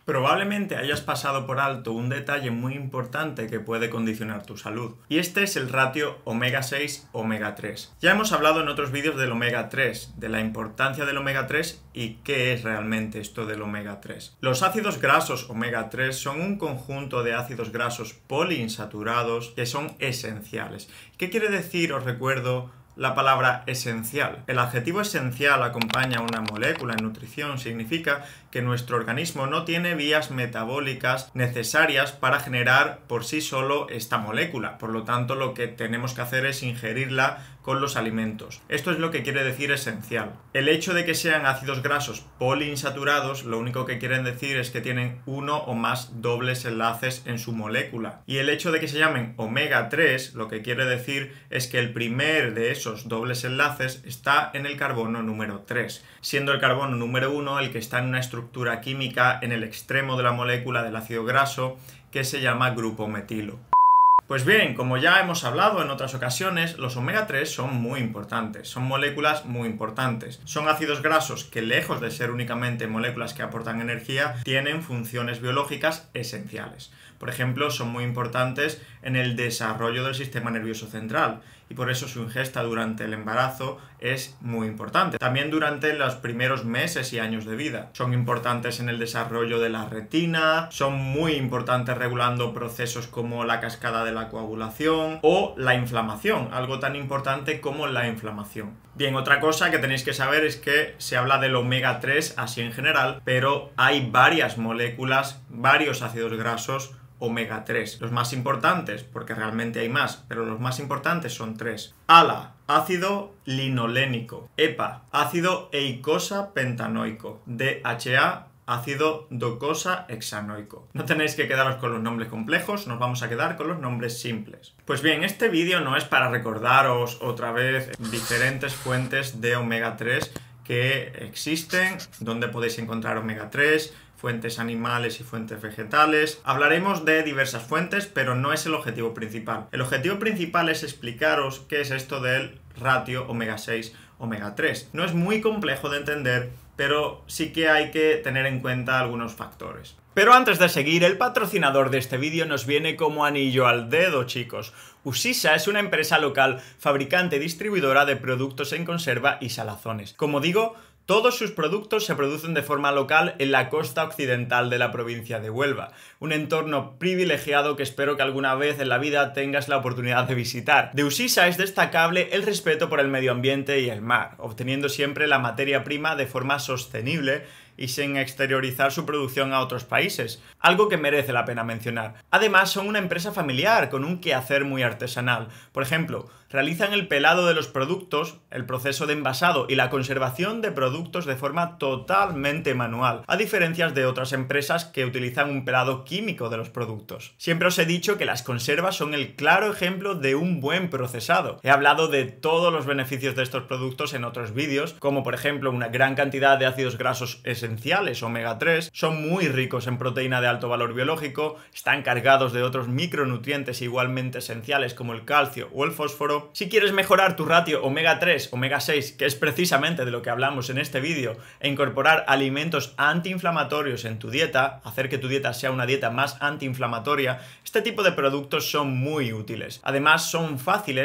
Probablemente hayas pasado por alto un detalle muy importante que puede condicionar tu salud, y este es el ratio omega 6 omega 3. Ya hemos hablado en otros vídeos del omega 3, de la importancia del omega 3 y qué es realmente esto del omega 3. Los ácidos grasos omega 3 son un conjunto de ácidos grasos poliinsaturados que son esenciales. ¿Qué quiere decir? Os recuerdo la palabra esencial. El adjetivo esencial acompaña a una molécula en nutrición, significa que nuestro organismo no tiene vías metabólicas necesarias para generar por sí solo esta molécula. Por lo tanto, lo que tenemos que hacer es ingerirla con los alimentos. Esto es lo que quiere decir esencial. El hecho de que sean ácidos grasos poliinsaturados, lo único que quieren decir es que tienen uno o más dobles enlaces en su molécula. Y el hecho de que se llamen omega 3, lo que quiere decir es que el primer de esos dobles enlaces está en el carbono número 3, siendo el carbono número 1 el que está en una estructura química en el extremo de la molécula del ácido graso que se llama grupo metilo. Pues bien, como ya hemos hablado en otras ocasiones, los omega 3 son muy importantes, son moléculas muy importantes. Son ácidos grasos que, lejos de ser únicamente moléculas que aportan energía, tienen funciones biológicas esenciales. Por ejemplo, son muy importantes en el desarrollo del sistema nervioso central y por eso su ingesta durante el embarazo es muy importante. También durante los primeros meses y años de vida. Son importantes en el desarrollo de la retina, son muy importantes regulando procesos como la cascada de la coagulación o la inflamación, algo tan importante como la inflamación. Bien, otra cosa que tenéis que saber es que se habla del omega 3 así en general, pero hay varias moléculas, varios ácidos grasos omega 3. Los más importantes, porque realmente hay más, pero los más importantes son 3. ALA, ácido linolénico. EPA, ácido eicosapentanoico. DHA, ácido docosahexanoico. No tenéis que quedaros con los nombres complejos, nos vamos a quedar con los nombres simples. Pues bien, este vídeo no es para recordaros otra vez diferentes fuentes de omega 3 que existen, donde podéis encontrar omega 3, fuentes animales y fuentes vegetales. Hablaremos de diversas fuentes, pero no es el objetivo principal. El objetivo principal es explicaros qué es esto del ratio omega 6 omega 3. No es muy complejo de entender, pero sí que hay que tener en cuenta algunos factores. Pero antes de seguir, el patrocinador de este vídeo nos viene como anillo al dedo, chicos. Usisa es una empresa local, fabricante y distribuidora de productos en conserva y salazones. Como digo, todos sus productos se producen de forma local en la costa occidental de la provincia de Huelva, un entorno privilegiado que espero que alguna vez en la vida tengas la oportunidad de visitar. De Usisa es destacable el respeto por el medio ambiente y el mar, obteniendo siempre la materia prima de forma sostenible y sin exteriorizar su producción a otros países, algo que merece la pena mencionar. Además, son una empresa familiar con un quehacer muy artesanal. Por ejemplo, realizan el pelado de los productos, el proceso de envasado y la conservación de productos de forma totalmente manual, a diferencia de otras empresas que utilizan un pelado químico de los productos. Siempre os he dicho que las conservas son el claro ejemplo de un buen procesado. He hablado de todos los beneficios de estos productos en otros vídeos, como por ejemplo una gran cantidad de ácidos grasos esenciales omega 3, son muy ricos en proteína de alto valor biológico, están cargados de otros micronutrientes igualmente esenciales como el calcio o el fósforo. Si quieres mejorar tu ratio omega 3, omega 6, que es precisamente de lo que hablamos en este vídeo, e incorporar alimentos antiinflamatorios en tu dieta, hacer que tu dieta sea una dieta más antiinflamatoria, este tipo de productos son muy útiles. Además, son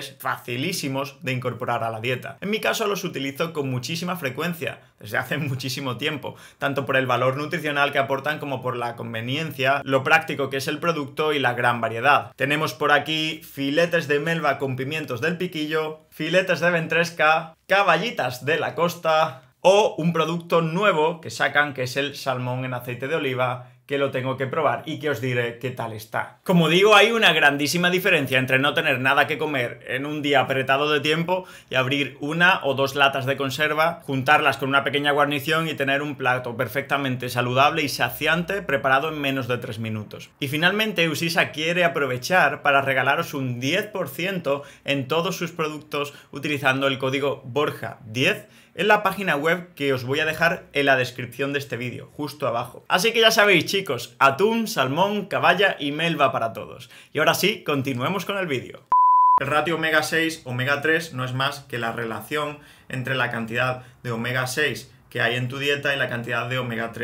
facilísimos de incorporar a la dieta. En mi caso los utilizo con muchísima frecuencia, desde hace muchísimo tiempo, tanto por el valor nutricional que aportan como por la conveniencia, lo práctico que es el producto y la gran variedad. Tenemos por aquí filetes de melva con pimientos del piquillo, filetes de ventresca, caballitas de la costa o un producto nuevo que sacan que es el salmón en aceite de oliva, que lo tengo que probar y que os diré qué tal está. Como digo, hay una grandísima diferencia entre no tener nada que comer en un día apretado de tiempo y abrir una o dos latas de conserva, juntarlas con una pequeña guarnición y tener un plato perfectamente saludable y saciante preparado en menos de 3 minutos. Y finalmente, Usisa quiere aprovechar para regalaros un 10% en todos sus productos utilizando el código BORJA10 en la página web que os voy a dejar en la descripción de este vídeo, justo abajo. Así que ya sabéis, chicos, atún, salmón, caballa y melva para todos. Y ahora sí, continuemos con el vídeo. El ratio omega 6, omega 3 no es más que la relación entre la cantidad de omega 6 que hay en tu dieta y la cantidad de omega 3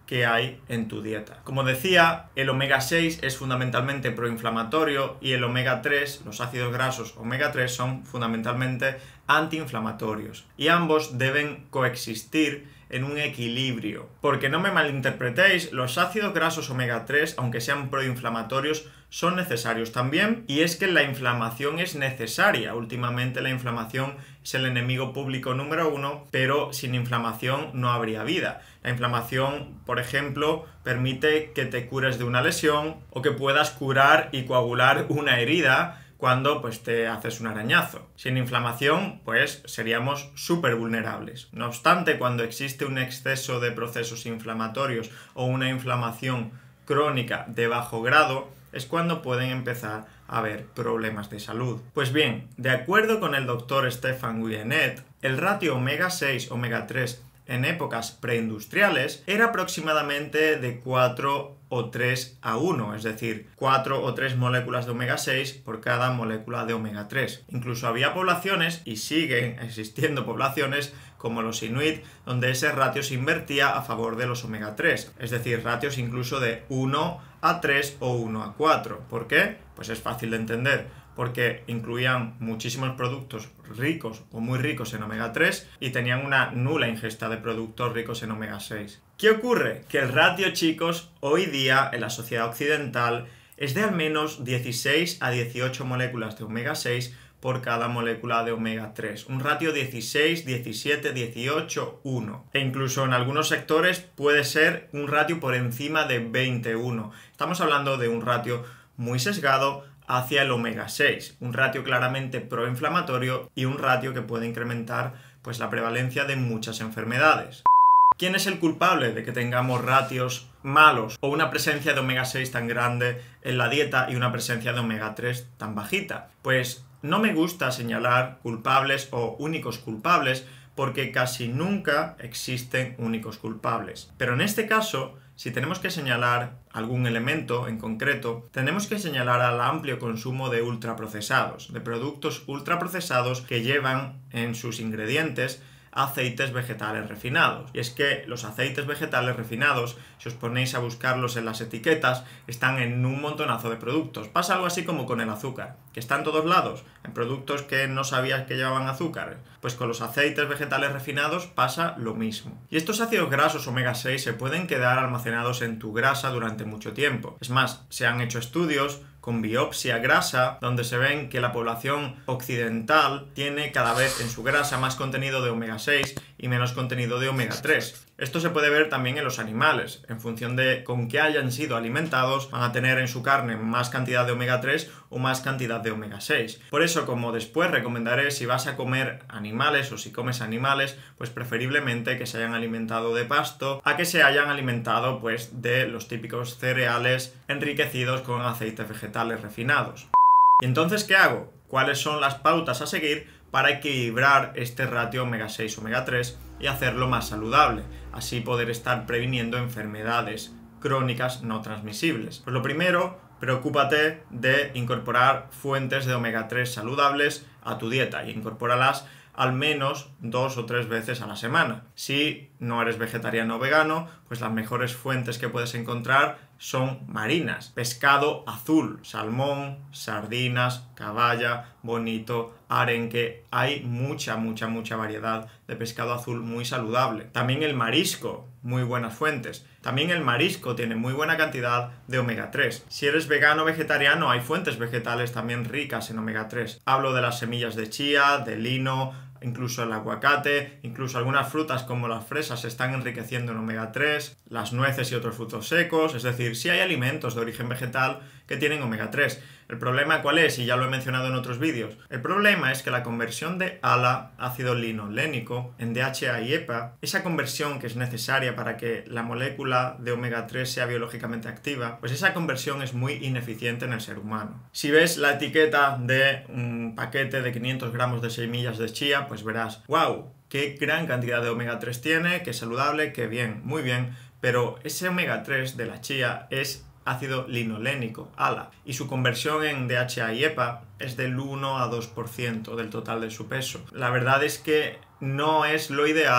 que hay en tu dieta. Como decía, el omega 6 es fundamentalmente proinflamatorio y el omega 3, los ácidos grasos omega 3, son fundamentalmente antiinflamatorios. Y ambos deben coexistir en un equilibrio. Porque no me malinterpretéis, los ácidos grasos omega 3, aunque sean proinflamatorios, son necesarios también, y es que la inflamación es necesaria. Últimamente la inflamación es el enemigo público número 1, pero sin inflamación no habría vida. La inflamación, por ejemplo, permite que te cures de una lesión o que puedas curar y coagular una herida cuando pues te haces un arañazo. Sin inflamación, pues seríamos súper vulnerables. No obstante, cuando existe un exceso de procesos inflamatorios o una inflamación crónica de bajo grado, es cuando pueden empezar a haber problemas de salud. Pues bien, de acuerdo con el doctor Stefan Guyenet, el ratio omega 6 omega 3 en épocas preindustriales era aproximadamente de 4 o 3 a 1, es decir, 4 o 3 moléculas de omega 6 por cada molécula de omega 3. Incluso había poblaciones, y siguen existiendo poblaciones, como los inuit, donde ese ratio se invertía a favor de los omega 3, es decir, ratios incluso de 1 a 3 o 1 a 4. ¿Por qué? Pues es fácil de entender, porque incluían muchísimos productos ricos o muy ricos en omega 3 y tenían una nula ingesta de productos ricos en omega 6. ¿Qué ocurre? Que el ratio, chicos, hoy día en la sociedad occidental es de al menos 16 a 18 moléculas de omega 6 por cada molécula de omega 3. Un ratio 16, 17, 18, 1. E incluso en algunos sectores puede ser un ratio por encima de 21. Estamos hablando de un ratio muy sesgado hacia el omega 6. Un ratio claramente proinflamatorio y un ratio que puede incrementar pues la prevalencia de muchas enfermedades. ¿Quién es el culpable de que tengamos ratios malos o una presencia de omega 6 tan grande en la dieta y una presencia de omega 3 tan bajita? Pues no me gusta señalar culpables o únicos culpables porque casi nunca existen únicos culpables. Pero en este caso, si tenemos que señalar algún elemento en concreto, tenemos que señalar al amplio consumo de ultraprocesados, de productos ultraprocesados que llevan en sus ingredientes aceites vegetales refinados. Y es que los aceites vegetales refinados, si os ponéis a buscarlos en las etiquetas, están en un montonazo de productos. Pasa algo así como con el azúcar, que está en todos lados, en productos que no sabías que llevaban azúcar. Pues con los aceites vegetales refinados pasa lo mismo. Y estos ácidos grasos omega 6 se pueden quedar almacenados en tu grasa durante mucho tiempo. Es más, se han hecho estudios con biopsia grasa, donde se ven que la población occidental tiene cada vez en su grasa más contenido de omega 6 y menos contenido de omega 3. Esto se puede ver también en los animales. En función de con qué hayan sido alimentados, van a tener en su carne más cantidad de omega 3 o más cantidad de omega 6. Por eso, como después recomendaré, si vas a comer animales o si comes animales, pues preferiblemente que se hayan alimentado de pasto a que se hayan alimentado pues de los típicos cereales enriquecidos con aceites vegetales refinados. ¿Y entonces qué hago? ¿Cuáles son las pautas a seguir para equilibrar este ratio omega 6 omega 3 y hacerlo más saludable? Así poder estar previniendo enfermedades crónicas no transmisibles. Pues lo primero, preocúpate de incorporar fuentes de omega 3 saludables a tu dieta y incorpóralas al menos 2 o 3 veces a la semana. Si no eres vegetariano o vegano, pues las mejores fuentes que puedes encontrar son marinas, pescado azul, salmón, sardinas, caballa, bonito, arenque. Hay mucha variedad de pescado azul muy saludable. También el marisco, muy buenas fuentes. También el marisco tiene muy buena cantidad de omega 3. Si eres vegano o vegetariano, hay fuentes vegetales también ricas en omega 3. Hablo de las semillas de chía, de lino, incluso el aguacate, incluso algunas frutas como las fresas se están enriqueciendo en omega 3, las nueces y otros frutos secos. Es decir, sí hay alimentos de origen vegetal que tienen omega 3. ¿El problema cuál es? Y ya lo he mencionado en otros vídeos. El problema es que la conversión de ALA, ácido linolénico, en DHA y EPA, esa conversión que es necesaria para que la molécula de omega 3 sea biológicamente activa, pues esa conversión es muy ineficiente en el ser humano. Si ves la etiqueta de un paquete de 500 gramos de semillas de chía, pues verás, ¡wow! ¡Qué gran cantidad de omega 3 tiene! ¡Qué saludable! ¡Qué bien! Muy bien. Pero ese omega 3 de la chía es ácido linolénico, ALA, y su conversión en DHA y EPA es del 1 a 2% del total de su peso. La verdad es que no es lo ideal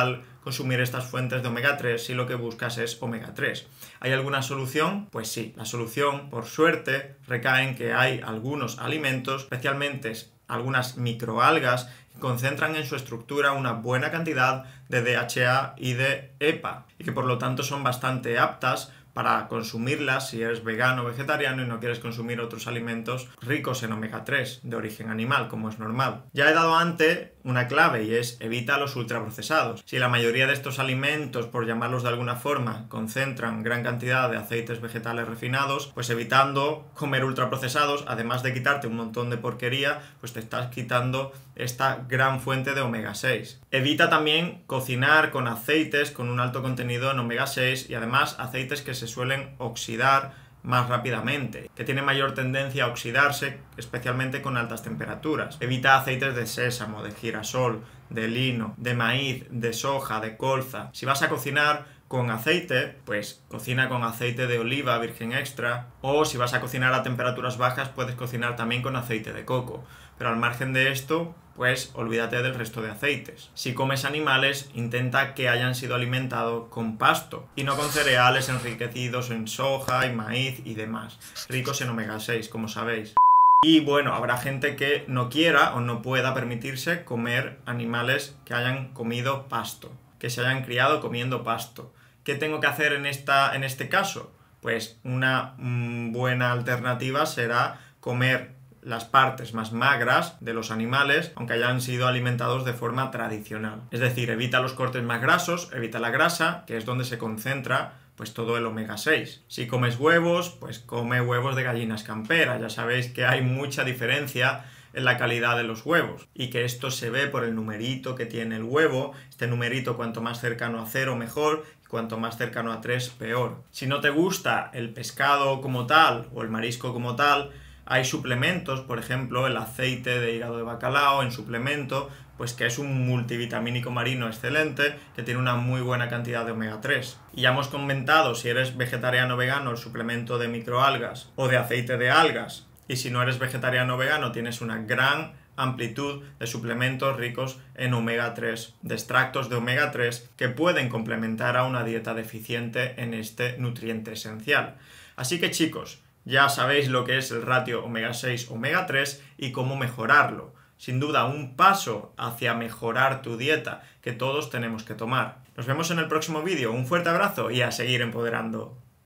consumir estas fuentes de omega 3 si lo que buscas es omega 3. ¿Hay alguna solución? Pues sí, la solución, por suerte, recae en que hay algunos alimentos, especialmente algunas microalgas, que concentran en su estructura una buena cantidad de DHA y de EPA, y que por lo tanto son bastante aptas para consumirlas si eres vegano o vegetariano y no quieres consumir otros alimentos ricos en omega 3 de origen animal, como es normal. Ya he dado antes una clave y es evita los ultraprocesados. Si la mayoría de estos alimentos, por llamarlos de alguna forma, concentran gran cantidad de aceites vegetales refinados, pues evitando comer ultraprocesados, además de quitarte un montón de porquería, pues te estás quitando esta gran fuente de omega 6. Evita también cocinar con aceites con un alto contenido en omega 6 y además aceites que se suelen oxidar más rápidamente, que tienen mayor tendencia a oxidarse, especialmente con altas temperaturas. Evita aceites de sésamo, de girasol, de lino, de maíz, de soja, de colza. Si vas a cocinar con aceite, pues cocina con aceite de oliva virgen extra, o si vas a cocinar a temperaturas bajas, puedes cocinar también con aceite de coco. Pero al margen de esto, pues olvídate del resto de aceites. Si comes animales, intenta que hayan sido alimentados con pasto y no con cereales enriquecidos en soja y maíz y demás, ricos en omega 6, como sabéis. Y bueno, habrá gente que no quiera o no pueda permitirse comer animales que hayan comido pasto, que se hayan criado comiendo pasto. ¿Qué tengo que hacer en este caso? Pues una buena alternativa será comer las partes más magras de los animales, aunque hayan sido alimentados de forma tradicional. Es decir, evita los cortes más grasos, evita la grasa, que es donde se concentra pues todo el omega 6. Si comes huevos, pues come huevos de gallinas camperas. Ya sabéis que hay mucha diferencia en la calidad de los huevos y que esto se ve por el numerito que tiene el huevo. Este numerito, cuanto más cercano a 0 mejor, y cuanto más cercano a 3 peor. Si no te gusta el pescado como tal o el marisco como tal, hay suplementos, por ejemplo, el aceite de hígado de bacalao en suplemento, pues que es un multivitamínico marino excelente, que tiene una muy buena cantidad de omega 3. Y ya hemos comentado, si eres vegetariano o vegano, el suplemento de microalgas o de aceite de algas. Y si no eres vegetariano o vegano, tienes una gran amplitud de suplementos ricos en omega 3, de extractos de omega 3 que pueden complementar a una dieta deficiente en este nutriente esencial. Así que chicos, ya sabéis lo que es el ratio omega 6, omega 3 y cómo mejorarlo. Sin duda, un paso hacia mejorar tu dieta que todos tenemos que tomar. Nos vemos en el próximo vídeo. Un fuerte abrazo y a seguir empoderando.